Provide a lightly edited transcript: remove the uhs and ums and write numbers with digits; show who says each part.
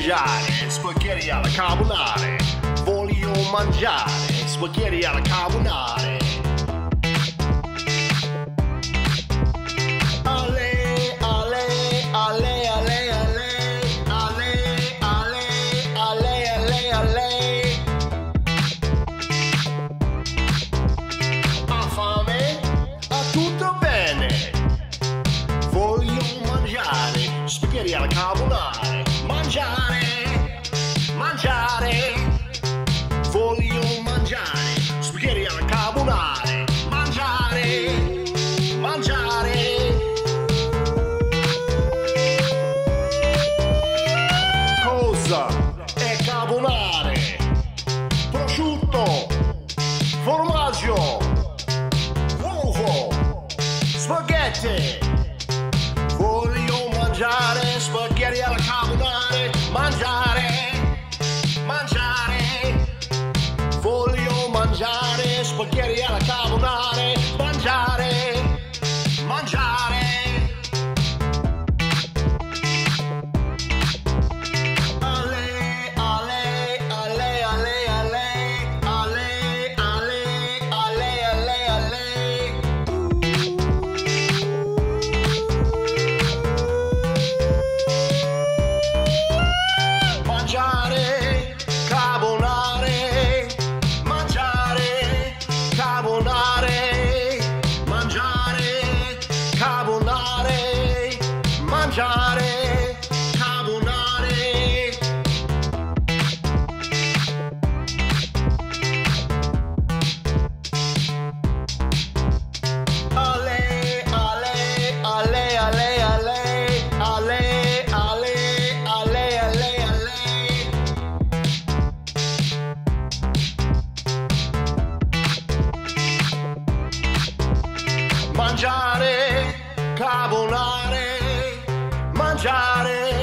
Speaker 1: mangiare spaghetti alla carbonara. Voglio mangiare spaghetti alla carbonara. Ale, ale, ale, ale, ale, ale, ale, ale, ale, ale. Ha fame? Ha tutto bene. Voglio mangiare spaghetti alla carbonara. Mangiare, mangiare. Voglio mangiare spaghetti alla carbonara. Mangiare, mangiare. Cosa è carbonara? Prosciutto, formaggio, uovo, spaghetti. Voglio mangiare spaghetti alla carbonara. Mangiare, mangiare. Voglio mangiare spaghetti alla carbonara. Mangiare, mangiare. Ale, ale, ale, ale, ale, ale, ale, ale, ale, ale. Mangiare carbonare, mangiare carbonare, mangiare carbonare, mangiare carbonare. Ale, ale, ale, ale, ale, ale, ale, ale, ale, ale. Mangiare carbonare, mangiare